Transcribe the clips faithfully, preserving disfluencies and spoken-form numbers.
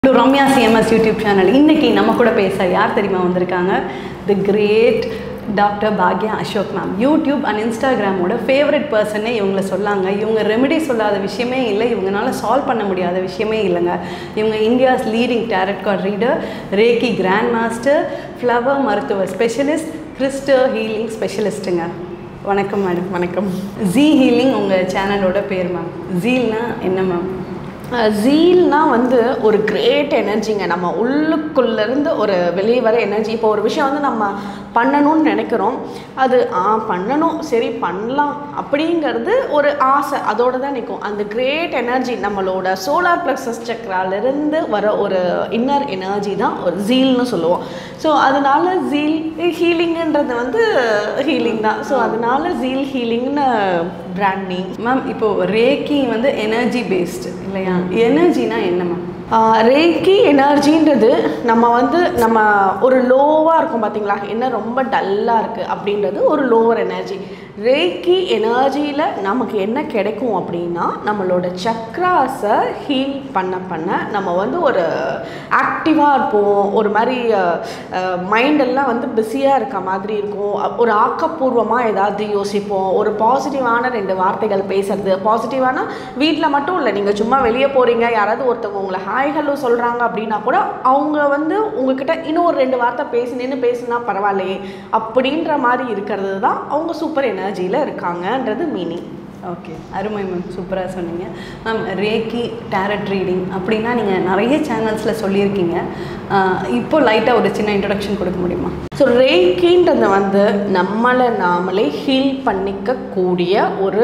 to Ramya C M S YouTube channel. இன்னைக்கு நம்ம கூட பேச யார் தெரியுமா வந்திருக்காங்க? The great Doctor Bhagya Ashok ma'am. YouTube and Instagram ஓட favorite person இவங்கள சொல்லாங்க. இவங்க ரெமெடி சொல்லாத விஷயமே இல்லை, இவங்கனால சால்வ் பண்ண முடியாத விஷயமே இல்லைங்க. இவங்க India's leading tarot card reader, reiki grand master, flower மருத்துவ ஸ்பெஷலிஸ்ட், கிறிஸ்டல் ஹீலிங் ஸ்பெஷலிஸ்ட்டுங்க. வணக்கம் மேடம். வணக்கம். ஜீ ஹீலிங் உங்கள் சேனலோட பேர் மேம். ஜீல்னா என்ன மேம்? ஜீல்னா வந்து ஒரு கிரேட் எனர்ஜிங்க. நம்ம உள்ளுக்குள்ளேருந்து ஒரு வெளியே வர எனர்ஜி. இப்போ ஒரு விஷயம் வந்து நம்ம பண்ணணும்னு நினைக்கிறோம், அது ஆ பண்ணணும் சரி பண்ணலாம் அப்படிங்கிறது ஒரு ஆசை, அதோடு தான் நிற்கும். அந்த கிரேட் எனர்ஜி நம்மளோட சோலார் ப்ளக்ஸஸ் சக்கராலிருந்து வர ஒரு இன்னர் எனர்ஜி தான் ஒரு ஜீல்னு சொல்லுவோம். ஸோ அதனால ஜீல் ஹீலிங்குன்றது வந்து ஹீலிங் தான். ஸோ அதனால ஜீல் ஹீலிங்னு பிராண்ட் நேம். மேம் இப்போது ரேக்கி வந்து எனர்ஜி பேஸ்டு இல்லையா? எனர்ஜினா என்ன மேம்? ரேக்கி எனர்ஜின்றது நம்ம வந்து நம்ம ஒரு லோவாக இருக்கும் பார்த்தீங்களா, என்ன ரொம்ப டல்லாக இருக்குது அப்படின்றது ஒரு லோவர் எனர்ஜி. ரேக்கி எனர்ஜியில் நமக்கு என்ன கிடைக்கும் அப்படின்னா, நம்மளோட சக்ராஸை ஹீல் பண்ண பண்ண நம்ம வந்து ஒரு ஆக்டிவாக இருப்போம், ஒரு மாதிரி மைண்டெல்லாம் வந்து பிஸியாக இருக்க மாதிரி இருக்கும், ஒரு ஆக்கப்பூர்வமாக ஏதாவது யோசிப்போம், ஒரு பாசிட்டிவான ரெண்டு வார்த்தைகள் பேசுறது. பாசிட்டிவான வீட்டில் மட்டும் இல்லை, நீங்கள் சும்மா வெளியே போகிறீங்க, யாராவது ஒருத்தவங்க உங்களை ஹாய் ஹலோ சொல்கிறாங்க அப்படின்னா கூட அவங்க வந்து உங்ககிட்ட இன்னும் ஒரு ரெண்டு வார்த்தை பேசினேன்னு பேசுனா பரவாயில்லையே அப்படின்ற மாதிரி இருக்கிறது தான் அவங்க சூப்பர் எனர்ஜியில் இருக்காங்கன்றது மீனிங். ஓகே, அருமை மேம், சூப்பராக சொன்னீங்க மேம். ரேக்கி டேரட் ரீடிங் அப்படின்னா நீங்கள் நிறைய சேனல்ஸில் சொல்லியிருக்கீங்க. இப்போ லைட்டாக ஒரு சின்ன இன்ட்ரடக்ஷன் கொடுக்க முடியுமா? ஸோ ரேக்கின்றது வந்து நம்மளை நாமளே ஹீல் பண்ணிக்கக்கூடிய ஒரு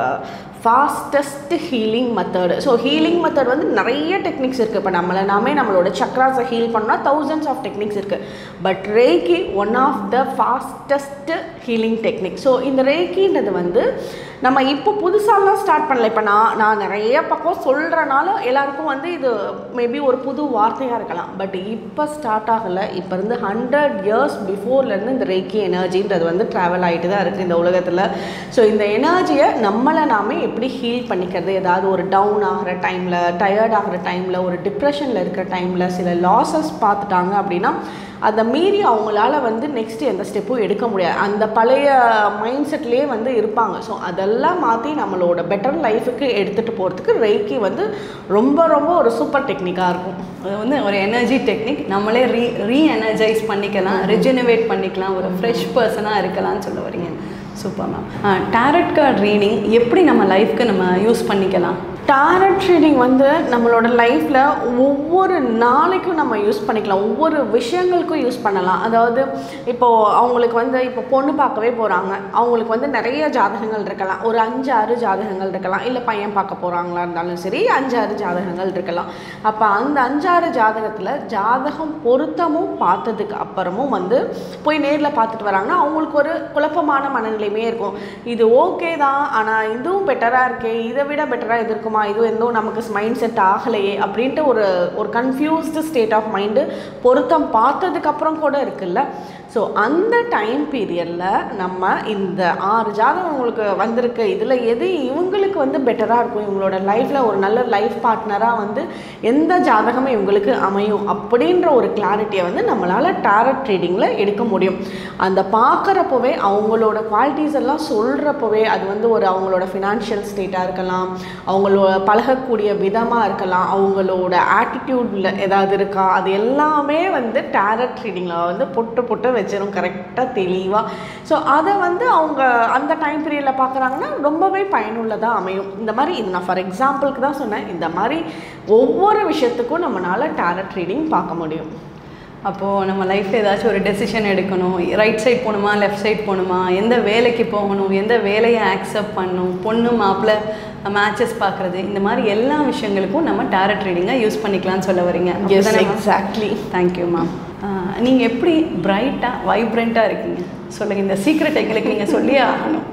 fastest healing method. So healing method வந்து நிறைய டெக்னிக்ஸ் இருக்குது. இப்போ நம்மளை நாமே நம்மளோட சக்ராஸை ஹீல் பண்ணால் தௌசண்ட்ஸ் ஆஃப் டெக்னிக்ஸ் இருக்குது. But reiki one of the fastest healing technique. So இந்த ரேக்கின்றது வந்து நம்ம இப்போ புதுசாலாம் ஸ்டார்ட் பண்ணல. இப்போ நான் நான் நிறைய பக்கம் சொல்கிறனால எல்லாருக்கும் வந்து இது மேபி ஒரு புது வார்த்தையாக இருக்கலாம். பட் இப்போ ஸ்டார்ட் ஆகலை, இப்போ இருந்து ஹண்ட்ரட் இயர்ஸ் பிஃபோர்லேருந்து இந்த ரேக்கி எனர்ஜின்றது வந்து ட்ராவல் ஆகிட்டு தான் இருக்குது இந்த உலகத்தில். ஸோ இந்த எனர்ஜியை நம்மளை நாமே எப்படி ஹீல் பண்ணிக்கிறது, ஏதாவது ஒரு டவுன் ஆகிற டைமில், டயர்ட் ஆகிற டைமில், ஒரு டிப்ரெஷனில் இருக்கிற டைமில், சில லாஸஸ் பார்த்துட்டாங்க அப்படின்னா அதை மீறி அவங்களால வந்து நெக்ஸ்ட்டு எந்த ஸ்டெப்பும் எடுக்க முடியாது, அந்த பழைய மைண்ட் செட்லேயே வந்து இருப்பாங்க. ஸோ அதெல்லாம் மாற்றி நம்மளோட பெட்டர் லைஃபுக்கு எடுத்துகிட்டு போகிறதுக்கு ரேக்கி வந்து ரொம்ப ரொம்ப ஒரு சூப்பர் டெக்னிக்காக இருக்கும். அது வந்து ஒரு எனர்ஜி டெக்னிக், நம்மளே ரீ ரீ எனர்ஜைஸ் பண்ணிக்கலாம், ரிஜெனவேட் பண்ணிக்கலாம், ஒரு ஃப்ரெஷ் பர்சனாக இருக்கலாம்னு சொல்ல வரீங்க. Super ma'am. Tarot card reading எப்படி நம்ம லைஃப்க்கு நம்ம யூஸ் பண்ணிக்கலாம்? டேரட் ரீடிங் வந்து நம்மளோட லைஃப்பில் ஒவ்வொரு நாளைக்கும் நம்ம யூஸ் பண்ணிக்கலாம், ஒவ்வொரு விஷயங்களுக்கும் யூஸ் பண்ணலாம். அதாவது இப்போது அவங்களுக்கு வந்து இப்போ பொண்ணு பார்க்கவே போகிறாங்க, அவங்களுக்கு வந்து நிறைய ஜாதகங்கள் இருக்கலாம், ஒரு அஞ்சு ஆறு ஜாதகங்கள் இருக்கலாம், இல்லை பையன் பார்க்க போகிறாங்களா இருந்தாலும் சரி அஞ்சு ஆறு ஜாதகங்கள் இருக்கலாம். அப்போ அந்த அஞ்சாறு ஜாதகத்தில் ஜாதகம் பொருத்தமும் பார்த்ததுக்கு அப்புறமும் வந்து போய் நேரில் பார்த்துட்டு வராங்கன்னா அவங்களுக்கு ஒரு குழப்பமான மனநிலையுமே இருக்கும். இது ஓகே தான், ஆனால் இதுவும் பெட்டராக இருக்கே, இதை விட பெட்டராக இது இருக்குமா, இது இன்னும் நமக்கு மைண்ட் செட் ஆகலையே அப்படின்ட்டு ஒரு ஒரு கன்ஃபியூஸ்டு ஸ்டேட் ஆஃப் மைண்டு பொருத்தம் பார்த்ததுக்கப்புறம் கூட இருக்குல்ல. ஸோ அந்த டைம் பீரியடில் நம்ம இந்த ஆறு ஜாதகம் உங்களுக்கு வந்திருக்கு, இதில் எது இவங்களுக்கு வந்து பெட்டராக இருக்கும், இவங்களோட லைஃப்பில் ஒரு நல்ல லைஃப் பார்ட்னராக வந்து எந்த ஜாதகமும் இவங்களுக்கு அமையும் அப்படின்ற ஒரு கிளாரிட்டியை வந்து நம்மளால் டேரட் ரீடிங்கில் எடுக்க முடியும். அந்த பார்க்குறப்பவே அவங்களோட குவாலிட்டிஸ் எல்லாம் சொல்கிறப்பவே அது வந்து ஒரு அவங்களோட ஃபினான்ஷியல் ஸ்டேட்டாக இருக்கலாம், அவங்களோட பழகக்கூடிய விதமாக இருக்கலாம், அவங்களோட ஆட்டிடியூடில் ஏதாவது இருக்கா, அது எல்லாமே வந்து டேரட் ரீடிங்கில் வந்து பொட்டு பொட்டு வச்சிடும் கரெக்டாக தெளிவாக. ஸோ அதை வந்து அவங்க அந்த டைம் பீரியடில் பார்க்குறாங்கன்னா ரொம்பவே பயனுள்ளதாக அமையும். இந்த மாதிரி இது நான் ஃபார் எக்ஸாம்பிளுக்கு தான் சொன்னேன். இந்த மாதிரி ஒவ்வொரு விஷயத்துக்கும் நம்மளால் டேரட் ரீடிங் பார்க்க முடியும். அப்போது நம்ம லைஃப்பில் ஏதாச்சும் ஒரு டெசிஷன் எடுக்கணும், ரைட் சைட் போகணுமா லெஃப்ட் சைட் போகணுமா, எந்த வேலைக்கு போகணும், எந்த வேலையை ஆக்செப்ட் பண்ணணும், பொண்ணு மாப்பிள்ளை மேட்சஸ் பார்க்குறது, இந்த மாதிரி எல்லா விஷயங்களுக்கும் நம்ம டேரட் ரீடிங்கை யூஸ் பண்ணிக்கலாம்னு சொல்ல வரீங்க. எக்ஸாக்ட்லி. Thank you ma'am. நீங்கள் எப்படி பிரைட்டாக வைப்ரண்ட்டாக இருக்கீங்க சொல்லுங்கள், இந்த சீக்ரெட் எங்களுக்கு நீங்கள் சொல்லியே ஆகணும்.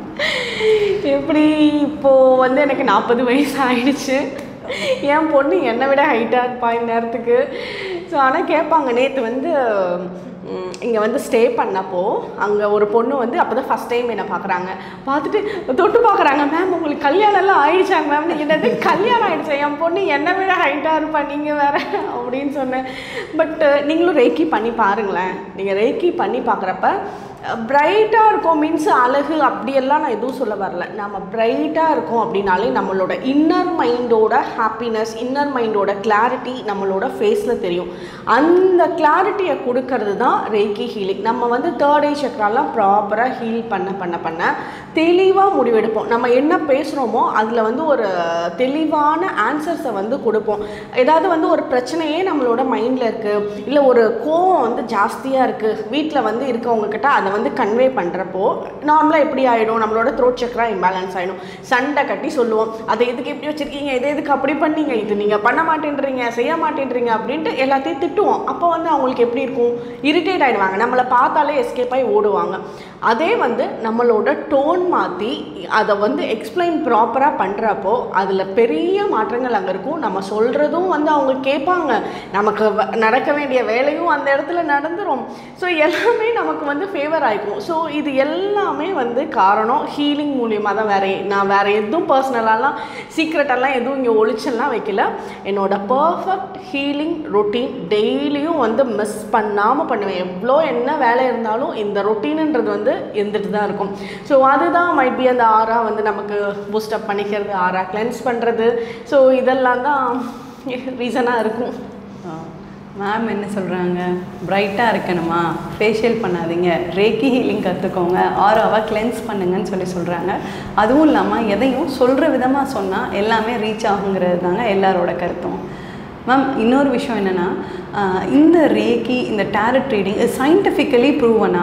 எப்படி இப்போது வந்து எனக்கு நாற்பது வயசு ஆயிடுச்சு, என் பொண்ணு என்னை விட ஹைட்டாக இருப்பா இந்நேரத்துக்கு. ஸோ ஆனால் கேட்பாங்க, நேற்று வந்து இங்கே வந்து ஸ்டே பண்ணப்போ அங்கே ஒரு பொண்ணு வந்து அப்போ தான் ஃபஸ்ட் டைம் என்னை பார்க்குறாங்க. பார்த்துட்டு தொட்டு பார்க்குறாங்க. மேம் உங்களுக்கு கல்யாணம்லாம் ஆயிடுச்சாங்க மேம்? நீங்கள் என்னது கல்யாணம் ஆகிடுச்சா? என் பொண்ணு என்னை விட ஹைட்டாக இருப்பா நீங்கள் வேறு அப்படின்னு சொன்னேன். பட் நீங்களும் ரேக்கி பண்ணி பாருங்களேன். நீங்கள் ரேக்கி பண்ணி பார்க்குறப்ப பிரைட்டாக இருக்கும் மீன்ஸ் அழகு அப்படியெல்லாம் நான் எதுவும் சொல்ல வரல. நம்ம பிரைட்டாக இருக்கோம் அப்படின்னாலே நம்மளோட இன்னர் மைண்டோட ஹாப்பினஸ், இன்னர் மைண்டோட கிளாரிட்டி நம்மளோட ஃபேஸில் தெரியும். அந்த கிளாரிட்டியை கொடுக்கறது தான் ரேக்கி ஹீலிங். நம்ம வந்து தேர்ட் ஐ சக்ராலாம் ப்ராப்பராக ஹீல் பண்ண பண்ண பண்ண தெளிவாக முடிவெடுப்போம். நம்ம என்ன பேசுகிறோமோ அதில் வந்து ஒரு தெளிவான ஆன்சர்ஸை வந்து கொடுப்போம். ஏதாவது வந்து ஒரு பிரச்சனையே நம்மளோட மைண்டில் இருக்குது, இல்லை ஒரு கோவம் வந்து ஜாஸ்தியாக இருக்குது வீட்டில் வந்து இருக்கவங்கக்கிட்ட அதை வந்து கன்வே பண்ணுறப்போ நார்மலாக எப்படி ஆகிடும், நம்மளோட த்ரோட் சக்ரா இம்பேலன்ஸ் ஆகிடும். சண்டை கட்டி சொல்லுவோம், அதை எதுக்கு எப்படி வச்சுருக்கீங்க, இதை எதுக்கு அப்படி பண்ணீங்க, இது நீங்கள் பண்ண மாட்டேன்றீங்க, செய்ய மாட்டேன்றீங்க அப்படின்ட்டு எல்லாத்தையும் திட்டுவோம். அப்போ வந்து அவங்களுக்கு எப்படி இருக்கும், இரிட்டேட் ஆகிடுவாங்க, நம்மளை பார்த்தாலே எஸ்கேப் ஆகி ஓடுவாங்க. அதே வந்து நம்மளோட டோன் மாற்றி அதை வந்து எக்ஸ்பிளைன் ப்ராப்பராக பண்ணுறப்போ அதில் பெரிய மாற்றங்கள் அங்கே இருக்கும். நம்ம சொல்கிறதும் வந்து அவங்க கேட்பாங்க, நமக்கு நடக்க வேண்டிய வேலையும் அந்த இடத்துல நடந்துடும். ஸோ எல்லாமே நமக்கு வந்து ஃபேவர் ஆகிக்கும். ஸோ இது எல்லாமே வந்து காரணம் ஹீலிங் மூலியமாக தான். வேறு நான் வேறு எதுவும் பர்சனலாலாம் சீக்ரெட்டெல்லாம் எதுவும் இங்கே ஒழிச்செல்லாம் வைக்கல. என்னோட பர்ஃபெக்ட் ஹீலிங் ரொட்டீன் டெய்லியும் வந்து மிஸ் பண்ணாமல் பண்ணுவேன். எவ்வளோ என்ன வேலை இருந்தாலும் இந்த ரொட்டீனுன்றது வந்து இருந்துட்டு தான் இருக்கும். ஸோ அதுதான் மைட் பி அந்த ஆரா வந்து நமக்கு பூஸ்டப் பண்ணிக்கிறது, ஆரா கிளென்ஸ் பண்ணுறது. ஸோ இதெல்லாம் தான் ரீசனாக இருக்கும். மேம் என்ன சொல்கிறாங்க, பிரைட்டாக இருக்கணுமா, ஃபேஷியல் பண்ணாதீங்க, ரேக்கி ஹீலிங் கற்றுக்கோங்க, ஆராவை கிளென்ஸ் பண்ணுங்கன்னு சொல்லி சொல்கிறாங்க. அதுவும் இல்லாமல் எதையும் சொல்கிற விதமாக சொன்னால் எல்லாமே ரீச் ஆகுங்கிறது தாங்க எல்லாரோட கருத்தும். மேம் இன்னொரு விஷயம் என்னென்னா, இந்த ரேக்கி இந்த டேரட் ரீடிங் சயின்டிஃபிக்கலி ப்ரூவனா?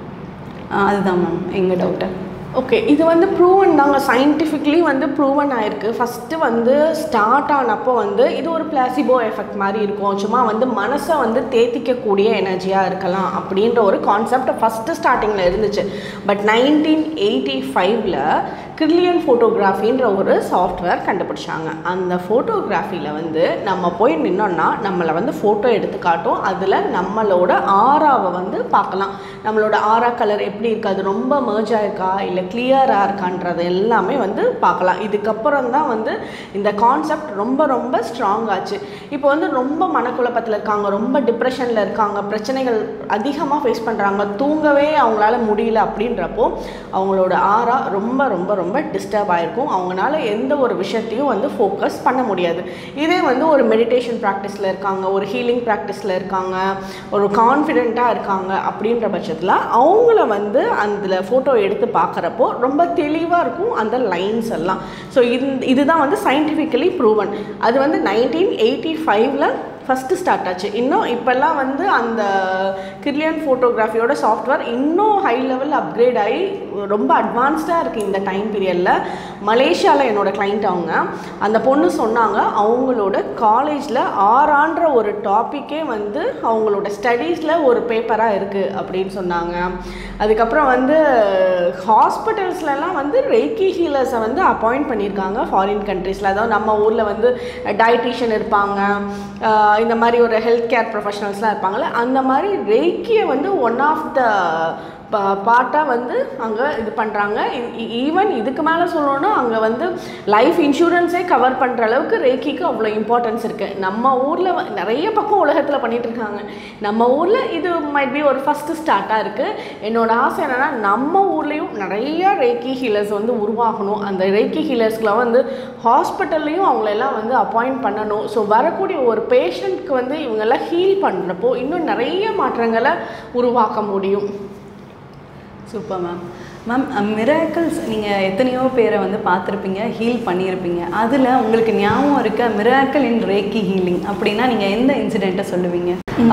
அதுதான் மேம் எங்கள் டவுட்டு. ஓகே, இது வந்து ப்ரூவன் தாங்க, சயின்டிஃபிக்லி வந்து ப்ரூவன் ஆயிருக்கு. ஃபஸ்ட்டு வந்து ஸ்டார்ட் ஆனப்போ வந்து இது ஒரு பிளாசிபோ எஃபெக்ட் மாதிரி இருக்கும், சும்மா வந்து மனசை வந்து தேத்திக்கக்கூடிய எனர்ஜியாக இருக்கலாம் அப்படின்ற ஒரு கான்செப்ட் ஃபஸ்ட்டு ஸ்டார்டிங்கில் இருந்துச்சு. பட் நைன்டீன் எயிட்டி ஃபைவ்ல கிரில்லியன் ஃபோட்டோகிராஃபின்ற ஒரு சாஃப்ட்வேர் கண்டுபிடிச்சாங்க. அந்த ஃபோட்டோகிராஃபியில் வந்து நம்ம போய் நின்னோன்னா நம்மளை வந்து ஃபோட்டோ எடுத்து காட்டும். அதில் நம்மளோட ஆராவை வந்து பார்க்கலாம். நம்மளோட ஆரா கலர் எப்படி இருக்குது, அது ரொம்ப மர்ஜாக இருக்கா இல்லை கிளியராக இருக்கான்றது எல்லாமே வந்து பார்க்கலாம். இதுக்கப்புறம் தான் வந்து இந்த கான்செப்ட் ரொம்ப ரொம்ப ஸ்ட்ராங் ஆச்சு. இப்போ வந்து ரொம்ப மனக்குழப்பத்தில் இருக்காங்க, ரொம்ப டிப்ரெஷனில் இருக்காங்க, பிரச்சனைகள் அதிகமாக ஃபேஸ் பண்ணுறாங்க, தூங்கவே அவங்களால முடியல அப்படின்றப்போ அவங்களோட ஆரா ரொம்ப ரொம்ப ரொம்ப டிஸ்டர்ப் ஆகிருக்கும். அவங்களால எந்த ஒரு விஷயத்தையும் வந்து ஃபோக்கஸ் பண்ண முடியாது. இதே வந்து ஒரு மெடிடேஷன் ப்ராக்டிஸில் இருக்காங்க, ஒரு ஹீலிங் ப்ராக்டிஸில் இருக்காங்க, ஒரு கான்ஃபிடெண்ட்டாக இருக்காங்க அப்படின்ற பட்சத்தில் அவங்கள வந்து அந்த ஃபோட்டோ எடுத்து பார்க்குறப்போ ரொம்ப தெளிவாக இருக்கும் அந்த லைன்ஸ் எல்லாம். ஸோ இது இதுதான் வந்து சயின்டிஃபிக்கலி ப்ரூவன். அது வந்து நைன்டீன் எயிட்டி ஃபைவ்ல ஃபஸ்ட்டு ஸ்டார்ட் ஆச்சு. இன்னும் இப்போல்லாம் வந்து அந்த கிரில்லியன் ஃபோட்டோகிராஃபியோட சாஃப்ட்வேர் இன்னும் ஹை லெவல் அப்கிரேட் ஆகி ரொம்ப அட்வான்ஸ்டாக இருக்குது இந்த டைம் பீரியடில். மலேசியாவில் என்னோட கிளைண்ட் அவங்க, அந்த பொண்ணு சொன்னாங்க அவங்களோட காலேஜில் ஆறான்ற ஒரு டாப்பிக்கே வந்து அவங்களோட ஸ்டடீஸில் ஒரு பேப்பராக இருக்குது அப்படின்னு சொன்னாங்க. அதுக்கப்புறம் வந்து ஹாஸ்பிட்டல்ஸ்லாம் வந்து ரேக்கி ஹீலர்ஸை வந்து அப்பாயிண்ட் பண்ணியிருக்காங்க ஃபாரின் கண்ட்ரீஸில். அதாவது நம்ம ஊரில் வந்து டயட்டீஷியன் இருப்பாங்க, இந்த மாதிரி ஒரு ஹெல்த் கேர் ப்ரொஃபஷனல்ஸ்லாம் இருப்பாங்கள்ல, அந்த மாதிரி ரேக்கியை வந்து ஒன் ஆஃப் த பா பார்ட்டாக வந்து அங்கே இது பண்ணுறாங்க. ஈவன் இதுக்கு மேலே சொல்லணுன்னா அங்கே வந்து லைஃப் இன்சூரன்ஸே கவர் பண்ணுற அளவுக்கு ரேக்கிக்கு அவ்வளோ இம்பார்ட்டன்ஸ் இருக்குது. நம்ம ஊரில் நிறைய பக்கம் உலகத்தில் பண்ணிகிட்ருக்காங்க, நம்ம ஊரில் இது மைட் பி ஒரு ஃபஸ்ட்டு ஸ்டார்ட்டாக இருக்குது. என்னோடய ஆசை என்னென்னா நம்ம ஊர்லேயும் நிறையா ரேக்கி ஹீலர்ஸ் வந்து உருவாகணும். அந்த ரேக்கி ஹீலர்ஸ்க்குலாம் வந்து ஹாஸ்பிட்டல்லையும் அவங்களெல்லாம் வந்து அப்பாயிண்ட் பண்ணணும். ஸோ வரக்கூடிய ஒரு பேஷண்ட்க்கு வந்து இவங்கெல்லாம் ஹீல் பண்ணுறப்போ இன்னும் நிறைய மாற்றங்களை உருவாக்க முடியும். Super ma'am. மேம் மிராக்கிள்ஸ் நீங்கள் எத்தனையோ பேரை வந்து பார்த்துருப்பீங்க, ஹீல் பண்ணியிருப்பீங்க. அதில் உங்களுக்கு ஞாபகம் இருக்க மிராக்கிள் இன் ரேக்கி ஹீலிங் அப்படின்னா நீங்கள் எந்த இன்சிடெண்ட்டை சொல்லுவீங்க?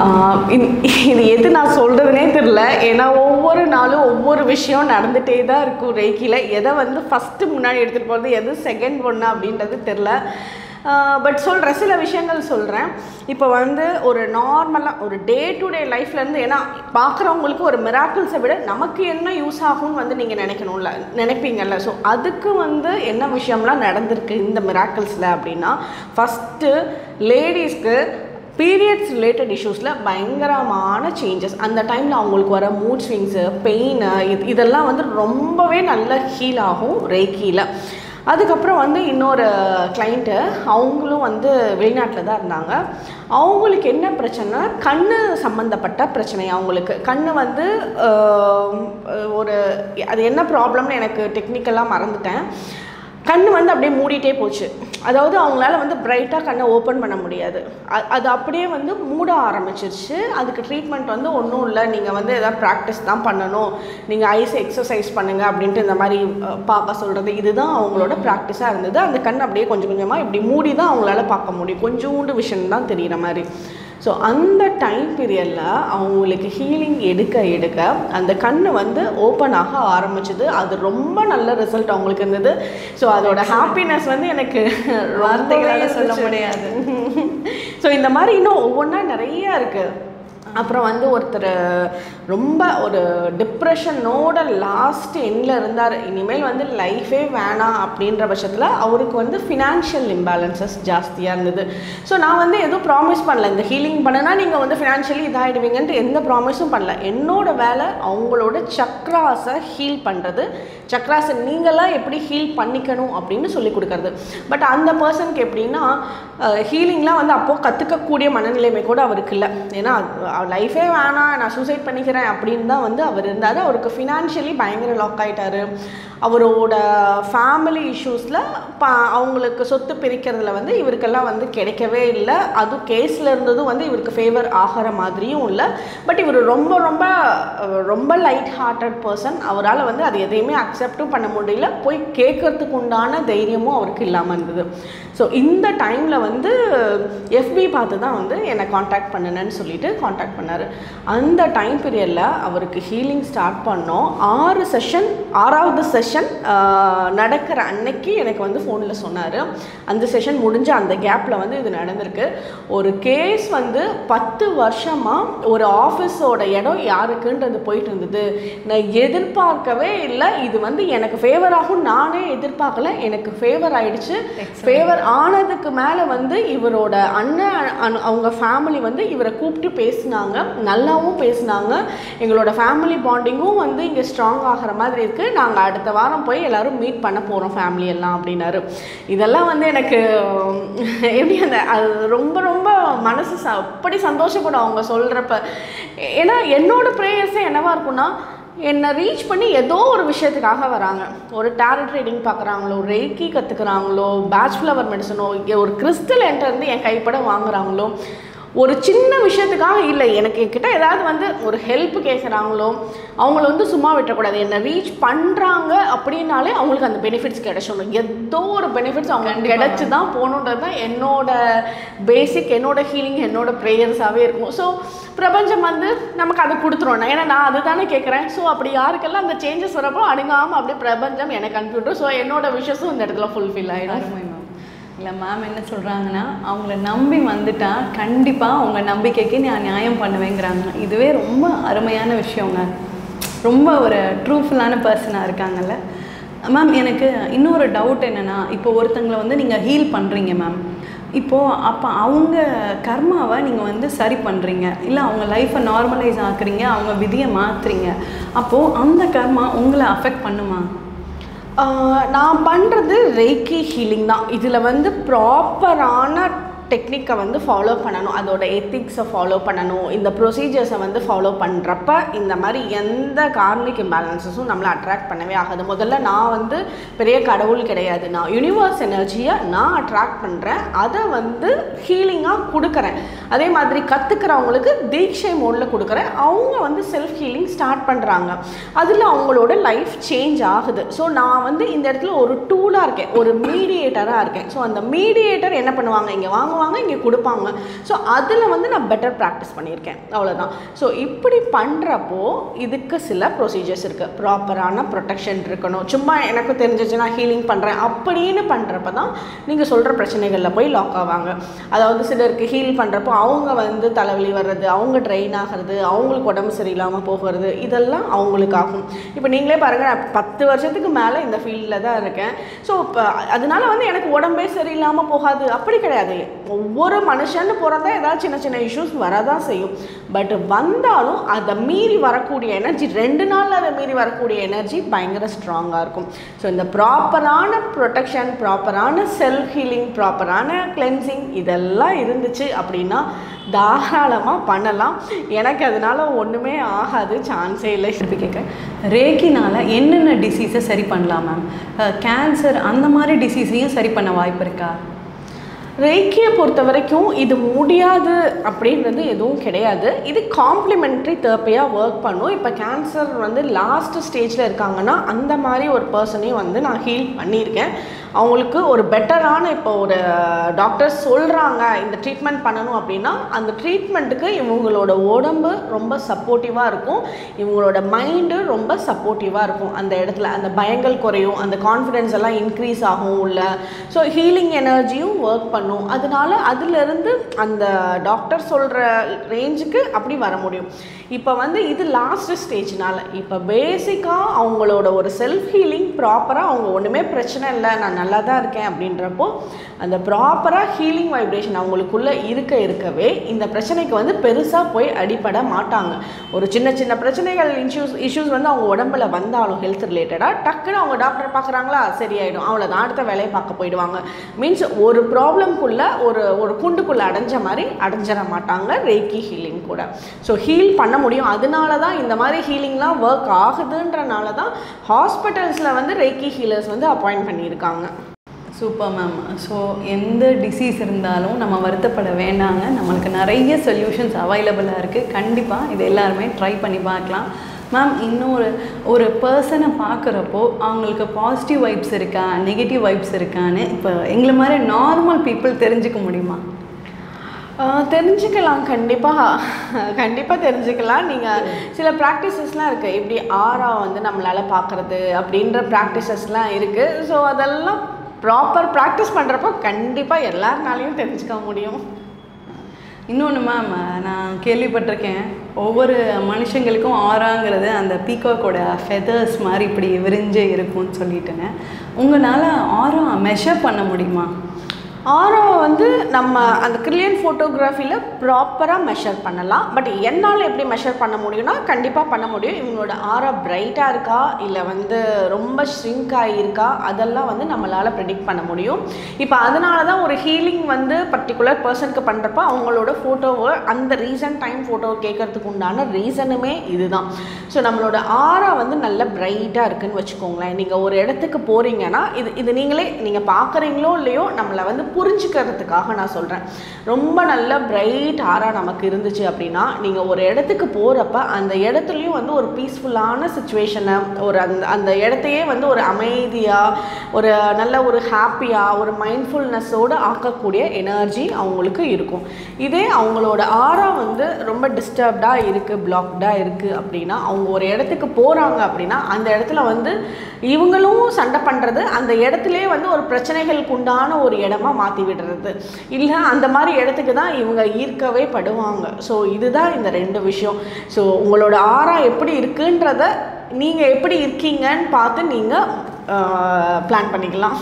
இது எது நான் சொல்கிறதுனே தெரில. ஏன்னா ஒவ்வொரு நாளும் ஒவ்வொரு விஷயம் நடந்துகிட்டே தான் இருக்கும் ரேக்கியில். எதை வந்து ஃபஸ்ட்டு முன்னாடி எடுத்துகிட்டு போகிறது, எது செகண்ட் ஒன்று அப்படின்றது தெரில. பட் சொல்கிறேன், சில விஷயங்கள் சொல்கிறேன். இப்போ வந்து ஒரு நார்மலாக ஒரு டே டு டே லைஃப்லேருந்து, ஏன்னா பார்க்குறவங்களுக்கு ஒரு மிராக்கிள்ஸை விட நமக்கு என்ன யூஸ் ஆகும்னு வந்து நீங்கள் நினைக்கணும்ல, நினைப்பீங்கல்ல. ஸோ அதுக்கு வந்து என்ன விஷயம்லாம் நடந்திருக்கு இந்த மிராக்கிள்ஸில் அப்படின்னா, ஃபஸ்ட்டு லேடிஸ்க்கு பீரியட்ஸ் ரிலேட்டட் இஷ்யூஸில் பயங்கரமான சேஞ்சஸ். அந்த டைமில் அவங்களுக்கு வர மூட் ஸ்விங்ஸு, பெயின், இது இதெல்லாம் வந்து ரொம்பவே நல்லா ஹீல் ஆகும் ரேக்கியில். அதுக்கப்புறம் வந்து இன்னொரு கிளைண்ட்டு, அவங்களும் வந்து வெளிநாட்டில் தான் இருந்தாங்க. அவங்களுக்கு என்ன பிரச்சனை, கண் சம்மந்தப்பட்ட பிரச்சனை. அவங்களுக்கு கண் வந்து ஒரு அது என்ன ப்ராப்ளம்னு எனக்கு டெக்னிக்கலாக மறந்துட்டேன். கண் வந்து அப்படியே மூடிட்டே போச்சு. அதாவது அவங்களால வந்து பிரைட்டாக கண்ணை ஓப்பன் பண்ண முடியாது. அது அப்படியே வந்து மூட ஆரம்பிச்சிருச்சு. அதுக்கு ட்ரீட்மெண்ட் வந்து ஒன்றும் இல்லை, நீங்கள் வந்து எதாவது ப்ராக்டிஸ் தான் பண்ணணும், நீங்கள் ஐஸ் எக்ஸசைஸ் பண்ணுங்கள் அப்படின்ட்டு இந்த மாதிரி பார்க்க சொல்கிறது, இதுதான் அவங்களோட ப்ராக்டிஸாக இருந்தது. அந்த கண் அப்படியே கொஞ்சம் கொஞ்சமாக இப்படி மூடி தான் அவங்களால பார்க்க முடியும், கொஞ்சோண்டு விஷன் தான் தெரிகிற மாதிரி. ஸோ அந்த டைம் பீரியடில் அவங்களுக்கு ஹீலிங் எடுக்க எடுக்க அந்த கண் வந்து ஓப்பன் ஆக ஆரம்பிச்சது. அது ரொம்ப நல்ல ரிசல்ட் அவங்களுக்கு இருந்தது. ஸோ அதோட ஹாப்பினஸ் வந்து எனக்கு வார்த்தைகளால் சொல்ல முடியாது. ஸோ இந்த மாதிரி இன்னும் ஒவ்வொன்றா நிறைய இருக்குது. அப்புறம் வந்து ஒருத்தர் ரொம்ப ஒரு டிப்ரெஷனோட லாஸ்ட் எண்டில் இருந்தார். இனிமேல் வந்து லைஃபே வேணாம் அப்படின்ற பட்சத்தில் அவருக்கு வந்து ஃபினான்ஷியல் இம்பேலன்சஸ் ஜாஸ்தியாக இருந்தது. ஸோ நான் வந்து எதுவும் ப்ராமிஸ் பண்ணல, இந்த ஹீலிங் பண்ணனா நீங்கள் வந்து ஃபினான்ஷியலி இதாகிடுவீங்கன்ட்டு எந்த ப்ராமிஸும் பண்ணல. என்னோடய வேலை அவங்களோட சக்ராஸை ஹீல் பண்ணுறது, சக்ராஸை நீங்களாம் எப்படி ஹீல் பண்ணிக்கணும் அப்படின்னு சொல்லி கொடுக்குறது. பட் அந்த பர்சனுக்கு எப்படின்னா ஹீலிங்லாம் வந்து அப்போது கற்றுக்கக்கூடிய மனநிலைமை கூட அவருக்கு இல்லை. ஏன்னா லைஃபே வேணாம், நான் சூசைட் பண்ணிக்கிறேன் அப்படின்னு தான் வந்து அவர் இருந்தார். அவருக்கு ஃபினான்ஷியலி பயங்கர லாக் ஆகிட்டார். அவரோட ஃபேமிலி இஷ்யூஸில் ப அவங்களுக்கு சொத்து பிரிக்கிறதுல வந்து இவருக்கெல்லாம் வந்து கிடைக்கவே இல்லை. அதுவும் கேஸில் இருந்ததும் வந்து இவருக்கு ஃபேவர் ஆகிற மாதிரியும் இல்லை. பட் இவர் ரொம்ப ரொம்ப ரொம்ப லைட் ஹார்ட்டட் பர்சன். அவரால் வந்து அது எதையுமே அக்செப்டும் பண்ண முடியல, போய் கேட்கறதுக்கு உண்டான தைரியமும் அவருக்கு இல்லாமல் இருந்தது. ஸோ இந்த டைமில் வந்து எஃபி பார்த்து தான் வந்து என்னை காண்டாக்ட் பண்ணுனேன்னு சொல்லிட்டு காண்டாக்ட் பண்ணார். அந்த டைம் பீரியடில் அவருக்கு ஹீலிங் ஸ்டார்ட் பண்ணோம். ஆறு செஷன் ஆறாவது செஷன் நடக்கிற அன்னைக்கு எனக்கு வந்து ஃபோனில் சொன்னார். அந்த செஷன் முடிஞ்ச அந்த கேப்பில் வந்து இது நடந்திருக்கு. ஒரு கேஸ் வந்து பத்து வருஷமாக ஒரு ஆஃபீஸோட இடம் யாருக்குன்றது போயிட்டு இருந்தது. நான் எதிர்பார்க்கவே இல்லை, இது வந்து எனக்கு ஃபேவர் ஆகும் நானே எதிர்பார்க்கல, எனக்கு ஃபேவர் ஆயிடுச்சு. ஃபேவர் ஆனதுக்கு மேலே வந்து இவரோட அண்ணன் அவங்க ஃபேமிலி வந்து இவரை கூப்பிட்டு பேசினாங்க, நல்லாவும் பேசினாங்க. எங்களோட ஃபேமிலி பாண்டிங்கும் வந்து இங்கே ஸ்ட்ராங் ஆகிற மாதிரி இருக்குது, நாங்கள் அடுத்த வாரம் போய் எல்லோரும் மீட் பண்ண போகிறோம் ஃபேமிலி எல்லாம் அப்படின்னாரு. இதெல்லாம் வந்து எனக்கு எப்படி அந்த அது ரொம்ப ரொம்ப மனசு ச அப்படி சந்தோஷப்படும் அவங்க சொல்கிறப்ப. ஏன்னா என்னோடய ப்ரேயர்ஸே என்னவாக இருக்குன்னா, என்னை ரீச் பண்ணி ஏதோ ஒரு விஷயத்துக்காக வராங்க. ஒரு டேரட் ரீடிங் பார்க்குறாங்களோ, ரெய்கி கற்றுக்குறாங்களோ, பேட்ச் ஃப்ளவர் மெடிசனோ, ஒரு கிறிஸ்டல் என்கிட்ட இருந்து என் கைப்பட வாங்குறாங்களோ, ஒரு சின்ன விஷயத்துக்காக இல்லை, எனக்கு என்கிட்ட ஏதாவது வந்து ஒரு ஹெல்ப் கேட்குறாங்களோ, அவங்கள வந்து சும்மா விட்டுறக்கூடாது. என்னை ரீச் பண்ணுறாங்க அப்படின்னாலே அவங்களுக்கு அந்த பெனிஃபிட்ஸ் கிடைச்சிடணும். ஏதோ ஒரு பெனிஃபிட்ஸ் அவங்க கிடைச்சி தான் போகணுன்றது தான் என்னோட பேசிக், என்னோட ஹீலிங், என்னோட ப்ரேயர்ஸாகவே இருக்கும். ஸோ பிரபஞ்சம் வந்து நமக்கு அதை கொடுத்துருவோம். ஏன்னா நான் அதுதானே கேட்குறேன். ஸோ அப்படி யாருக்கெல்லாம் அந்த சேஞ்சஸ் வரப்போ அணுகாமல் அப்படியே பிரபஞ்சம் எனக்கு அனுப்பிவிட்ரும். ஸோ என்னோட விஷஸும் இந்த இடத்துல ஃபுல்ஃபில் ஆகிடும். இல்லை மேம் என்ன சொல்கிறாங்கன்னா, அவங்கள நம்பி வந்துட்டா கண்டிப்பாக அவங்க நம்பிக்கைக்கு நான் நியாயம் பண்ணுவேங்கிறாங்க. இதுவே ரொம்ப அருமையான விஷயங்க. ரொம்ப ஒரு ட்ரூஃபுல்லான பர்சனாக இருக்காங்கல்ல மேம். எனக்கு இன்னொரு டவுட் என்னென்னா, இப்போ ஒருத்தங்களை வந்து நீங்கள் ஹீல் பண்ணுறீங்க மேம், இப்போது அப்போ அவங்க கர்மாவை நீங்கள் வந்து சரி பண்ணுறீங்க, இல்லை அவங்க லைஃப்பை நார்மலைஸ் ஆக்குறீங்க, அவங்க விதியை மாற்றுறீங்க, அப்போது அந்த கர்மா உங்களை அஃபெக்ட் பண்ணுமா? நான் பண்ணுறது ரெய்கி ஹீலிங் தான். இதில் வந்து ப்ராப்பரான டெக்னிக்கை வந்து ஃபாலோ பண்ணணும், அதோட எத்திக்ஸை ஃபாலோ பண்ணணும், இந்த ப்ரொசீஜர்ஸை வந்து ஃபாலோ பண்ணுறப்ப இந்த மாதிரி எந்த கார்மிக் இம்பேலன்ஸஸும் நம்மளை அட்ராக்ட் பண்ணவே ஆகாது. முதல்ல நான் வந்து பெரிய கடவுள் கிடையாது, நான் யூனிவர்ஸ் எனர்ஜியை நான் அட்ராக்ட் பண்ணுறேன், அதை வந்து ஹீலிங்காக கொடுக்குறேன். அதே மாதிரி கற்றுக்கிறவங்களுக்கு தீட்சை மோடில் கொடுக்குறேன், அவங்க வந்து செல்ஃப் ஹீலிங் ஸ்டார்ட் பண்ணுறாங்க, அதில் அவங்களோட லைஃப் சேஞ்ச் ஆகுது. ஸோ நான் வந்து இந்த இடத்துல ஒரு டூலாக இருக்கேன், ஒரு மீடியேட்டராக இருக்கேன். ஸோ அந்த மீடியேட்டர் என்ன பண்ணுவாங்க, இங்கே வாங்குவாங்க, இங்கே கொடுப்பாங்க. ஸோ அதில் வந்து நான் பெட்டர் ப்ராக்டிஸ் பண்ணியிருக்கேன், அவ்வளோதான். ஸோ இப்படி பண்ணுறப்போ இதுக்கு சில ப்ரொசீஜர்ஸ் இருக்குது, ப்ராப்பரான ப்ரொடெக்ஷன் இருக்கணும். சும்மா எனக்கு தெரிஞ்சிச்சு நான் ஹீலிங் பண்ணுறேன் அப்படின்னு பண்ணுறப்ப தான் நீங்கள் சொல்கிற பிரச்சனைகளில் போய் லாக் ஆவாங்க. அதாவது சிலருக்கு ஹீல் பண்ணுறப்போ அவங்க வந்து தலைவலி வர்றது, அவங்க ட்ரெயின் ஆகிறது, அவங்களுக்கு உடம்பு சரியில்லாமல் போகிறது, இதெல்லாம் அவங்களுக்கு ஆகும். இப்போ நீங்களே பாருங்கள், நான் பத்து வருஷத்துக்கு மேலே இந்த ஃபீல்டில் தான் இருக்கேன். ஸோ இப்போ அதனால வந்து எனக்கு உடம்பே சரியில்லாமல் போகாது அப்படி கிடையாது. ஒவ்வொரு மனுஷன்னு பிறந்தா ஏதாவது சின்ன சின்ன இஷ்யூஸ் வரதான் செய்யும். பட் வந்தாலும் அதை மீறி வரக்கூடிய எனர்ஜி, ரெண்டு நாளில் அதை மீறி வரக்கூடிய எனர்ஜி பயங்கர ஸ்ட்ராங்காக இருக்கும். ஸோ இந்த ப்ராப்பரான ப்ரொடெக்ஷன், ப்ராப்பரான செல்ஃப் ஹீலிங், ப்ராப்பரான கிளென்சிங் இதெல்லாம் இருந்துச்சு அப்படின்னா தாராளமாக பண்ணலாம். எனக்கு அதனால ஒன்றுமே ஆகாது, சான்ஸே இல்லை. திருப்பி கேட்க, ரேக்கினால் என்னென்ன டிசீஸை சரி பண்ணலாம் மேம்? கேன்சர் அந்த மாதிரி டிசீஸையும் சரி பண்ண வாய்ப்பு இருக்கா? ரேக்கியை பொறுத்த வரைக்கும் இது முடியாது அப்படின்றது எதுவும் கிடையாது. இது காம்ப்ளிமெண்ட்ரி தெரப்பியாக ஒர்க் பண்ணும். இப்போ கேன்சர் வந்து லாஸ்ட் ஸ்டேஜில் இருக்காங்கன்னா அந்த மாதிரி ஒரு பர்சனையும் வந்து நான் ஹீல் பண்ணியிருக்கேன். அவங்களுக்கு ஒரு பெட்டரான இப்போ ஒரு டாக்டர்ஸ் சொல்கிறாங்க இந்த ட்ரீட்மெண்ட் பண்ணணும் அப்படின்னா அந்த ட்ரீட்மெண்ட்டுக்கு இவங்களோட உடம்பு ரொம்ப சப்போர்ட்டிவாக இருக்கும், இவங்களோட மைண்டு ரொம்ப சப்போர்ட்டிவாக இருக்கும். அந்த இடத்துல அந்த பயங்கள் குறையும், அந்த கான்ஃபிடென்ஸ் எல்லாம் இன்க்ரீஸ் ஆகும் உள்ள. ஸோ ஹீலிங் எனர்ஜியும் ஒர்க் பண்ணும். அதனால அதிலிருந்து அந்த டாக்டர் சொல்கிற ரேஞ்சுக்கு அப்படி வர முடியும். இப்போ வந்து இது லாஸ்ட் ஸ்டேஜ்னால இப்போ பேசிக்காக அவங்களோட ஒரு செல்ஃப் ஹீலிங் ப்ராப்பராக அவங்க ஒன்றுமே பிரச்சனை இல்லை, நான் நல்லா தான் இருக்கேன் அப்படின்றப்போ அந்த ப்ராப்பராக ஹீலிங் வைப்ரேஷன் அவங்களுக்குள்ளே இருக்க இருக்கவே இந்த பிரச்சனைக்கு வந்து பெருசாக போய் அடிபட மாட்டாங்க. ஒரு சின்ன சின்ன பிரச்சனைகள் இஷ்யூஸ் இஷ்யூஸ் வந்து அவங்க உடம்புல வந்தாலும் ஹெல்த் ரிலேட்டடாக டக்குன்னு அவங்க டாக்டர் பார்க்குறாங்களா சரியாயிடும், அவ்வளோதான், அடுத்த வேலையை பார்க்க போயிடுவாங்க. மீன்ஸ் ஒரு ப்ராப்ளம்குள்ளே ஒரு ஒரு குண்டுக்குள்ளே அடைஞ்ச மாதிரி அடைஞ்சிட மாட்டாங்க ரேக்கி ஹீலிங் கூட. ஸோ ஹீல் பண்ண முடியும். அதனால தான் இந்த மாதிரி ஹீலிங்லாம் ஒர்க் ஆகுதுன்றனால தான் ஹாஸ்பிட்டல்ஸில் வந்து ரேக்கி ஹீலர்ஸ் வந்து அப்பாயிண்ட் பண்ணியிருக்காங்க. Super ma'am. ஸோ எந்த டிசீஸ் இருந்தாலும் நம்ம வருத்தப்பட வேண்டாங்க, நம்மளுக்கு நிறைய சொல்யூஷன்ஸ் அவைலபிளாக இருக்குது. கண்டிப்பாக இது எல்லாருமே ட்ரை பண்ணி பார்க்கலாம். மேம், இன்னொரு ஒரு பர்சனை பார்க்குறப்போ அவங்களுக்கு பாசிட்டிவ் வைப்ஸ் இருக்கா, நெகட்டிவ் வைப்ஸ் இருக்கான்னு இப்போ எங்களை மாதிரி நார்மல் பீப்புள் தெரிஞ்சுக்க முடியுமா? தெரிஞ்சுக்கலாம், கண்டிப்பாக கண்டிப்பாக தெரிஞ்சுக்கலாம். நீங்கள் சில ப்ராக்டிசஸ்லாம் இருக்குது, இப்படி ஆரா வந்து நம்மளால் பார்க்குறது அப்படின்ற ப்ராக்டிசஸ்லாம் இருக்குது. ஸோ அதெல்லாம் ப்ராப்பர் ப்ராக்டிஸ் பண்ணுறப்போ கண்டிப்பாக எல்லாருனாலையும் தெரிஞ்சுக்க முடியும். இன்னொன்று மேம், நான் கேள்விப்பட்டிருக்கேன் ஒவ்வொரு மனுஷங்களுக்கும் ஆராங்கிறது அந்த பீகாக்கோட ஃபெதர்ஸ் மாதிரி இப்படி விரிஞ்சே இருக்கும்னு சொல்லிட்டுங்க. உங்களால் ஆரா மெஷர் பண்ண முடியுமா? ஆரா வந்து நம்ம அந்த கிரில்லியன் ஃபோட்டோகிராஃபியில் ப்ராப்பராக மெஷர் பண்ணலாம். பட் என்னால் எப்படி மெஷர் பண்ண முடியும்னா கண்டிப்பாக பண்ண முடியும். இவங்களோட ஆரா பிரைட்டாக இருக்கா இல்லை வந்து ரொம்ப ஷ்ரிங்க் ஆகியிருக்கா அதெல்லாம் வந்து நம்மளால் ப்ரெடிக்ட் பண்ண முடியும். இப்போ அதனால தான் ஒரு ஹீலிங் வந்து பர்டிகுலர் பர்சனுக்கு பண்ணுறப்ப அவங்களோட ஃபோட்டோவை அந்த ரீசன்ட் டைம் ஃபோட்டோவை கேட்குறதுக்கு உண்டான ரீசனுமே இதுதான். ஸோ நம்மளோட ஆரா வந்து நல்ல பிரைட்டாக இருக்குதுன்னு வச்சுக்கோங்களேன். நீங்கள் ஒரு இடத்துக்கு போகிறீங்கன்னா இது இது நீங்களே நீங்கள் பார்க்குறீங்களோ இல்லையோ நம்மளை வந்து புரிஞ்சுக்கிறதுக்காக நான் சொல்கிறேன். ரொம்ப நல்ல பிரைட் ஆரா நமக்கு இருந்துச்சு அப்படின்னா நீங்கள் ஒரு இடத்துக்கு போகிறப்ப அந்த இடத்துலையும் வந்து ஒரு பீஸ்ஃபுல்லான சுச்சுவேஷனை, ஒரு அந்த அந்த இடத்தையே வந்து ஒரு அமைதியாக, ஒரு நல்ல ஒரு ஹாப்பியாக, ஒரு மைண்ட்ஃபுல்னஸோடு ஆக்கக்கூடிய எனர்ஜி அவங்களுக்கு இருக்கும். இதே அவங்களோட ஆரா வந்து ரொம்ப டிஸ்டர்ப்டாக இருக்குது, பிளாக்டாக இருக்குது அப்படின்னா அவங்க ஒரு இடத்துக்கு போகிறாங்க அப்படின்னா அந்த இடத்துல வந்து இவங்களும் சண்டை பண்ணுறது, அந்த இடத்துலே வந்து ஒரு பிரச்சனைகளுக்கு உண்டான ஒரு இடமா மாற்றி விடுறது, இல்லை அந்த மாதிரி இடத்துக்கு தான் இவங்க ஈர்க்கவே படுவாங்க. ஸோ இதுதான் இந்த ரெண்டு விஷயம். ஸோ உங்களோட ஆரா எப்படி இருக்குன்றத நீங்கள் எப்படி இருக்கீங்கன்னு பார்த்து நீங்கள் பிளான் பண்ணிக்கலாம்.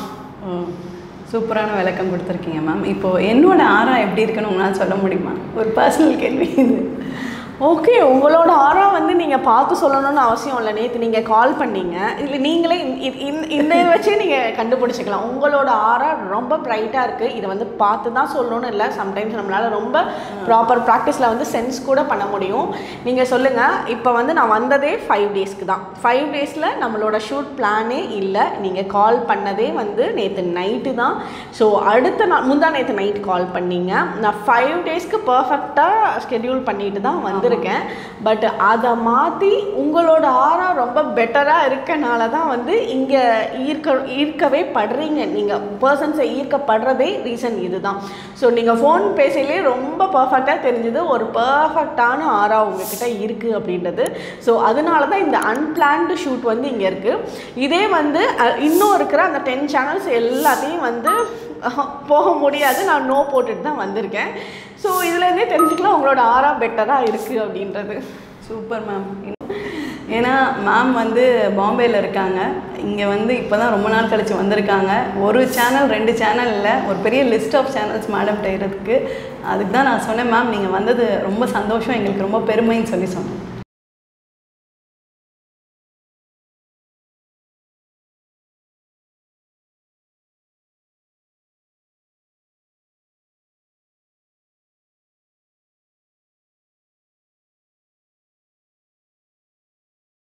சூப்பரான விளக்கம் கொடுத்துருக்கீங்க மேம். இப்போது என்னோட ஆரா எப்படி இருக்குன்னு உங்களால் சொல்ல முடியுமா? ஒரு பர்சனல் கேள்வி இது. ஓகே, உங்களோட ஆரா வந்து நீங்கள் பார்த்து சொல்லணும்னு அவசியம் இல்லை. நேற்று நீங்கள் கால் பண்ணீங்க, இல்லை நீங்களே இந்த வச்சே நீங்கள் கண்டுபிடிச்சிக்கலாம். உங்களோட ஆரா ரொம்ப ப்ரைட்டாக இருக்குது, இதை வந்து பார்த்து தான் சொல்லணும்னு இல்லை. சம்டைம்ஸ் நம்மளால் ரொம்ப ப்ராப்பர் ப்ராக்டிஸில் வந்து சென்ஸ் கூட பண்ண முடியும். நீங்கள் சொல்லுங்கள், இப்போ வந்து நான் வந்ததே ஃபைவ் டேஸ்க்கு தான். ஃபைவ் டேஸில் நம்மளோட ஷூட் பிளானே இல்லை. நீங்கள் கால் பண்ணதே வந்து நேற்று நைட்டு தான். ஸோ அடுத்த நாள் முந்தா நேற்று நைட் கால் பண்ணீங்க. நான் ஃபைவ் டேஸ்க்கு பர்ஃபெக்டாக ஸ்கெடியூல் பண்ணிட்டு தான் வந்து இருக்கேன். பட் அதை மாற்றி உங்களோட ஆரா ரொம்ப பெட்டராக இருக்கனால தான் வந்து இங்கே ஈர்க்க ஈர்க்கவே படுறீங்க. நீங்கள் பர்சன்ஸை ஈர்க்கப்படுறதே ரீசன் இதுதான். ஸோ நீங்கள் ஃபோன் பேசலே ரொம்ப பர்ஃபெக்டாக தெரிஞ்சுது ஒரு பர்ஃபெக்டான ஆரா உங்ககிட்ட இருக்குது அப்படின்றது. ஸோ அதனால தான் இந்த அன்பிளான்டு ஷூட் வந்து இங்கே இருக்குது. இதே வந்து இன்னும் இருக்கிற அந்த டென் சேனல்ஸ் எல்லாத்தையும் வந்து போக முடியாது, நான் நோ போட்டுட்டு தான் வந்திருக்கேன். ஸோ இதுலேருந்தே தெரிஞ்சுக்கலாம் உங்களோட ஆரா பெட்டராக இருக்குது அப்படின்றது. Super ma'am. ஏன்னா மேம் வந்து பாம்பேயில் இருக்காங்க, இங்கே வந்து இப்போ தான் ரொம்ப நாள் கழித்து வந்திருக்காங்க. ஒரு சேனல் ரெண்டு சேனல் இல்லை, ஒரு பெரிய லிஸ்ட் ஆஃப் சேனல்ஸ் மேடம்கிட்ட இருக்குது. அதுக்கு தான் நான் சொன்னேன், மேம் நீங்கள் வந்தது ரொம்ப சந்தோஷம், எங்களுக்கு ரொம்ப பெருமைன்னு சொல்லி சொன்னேன்.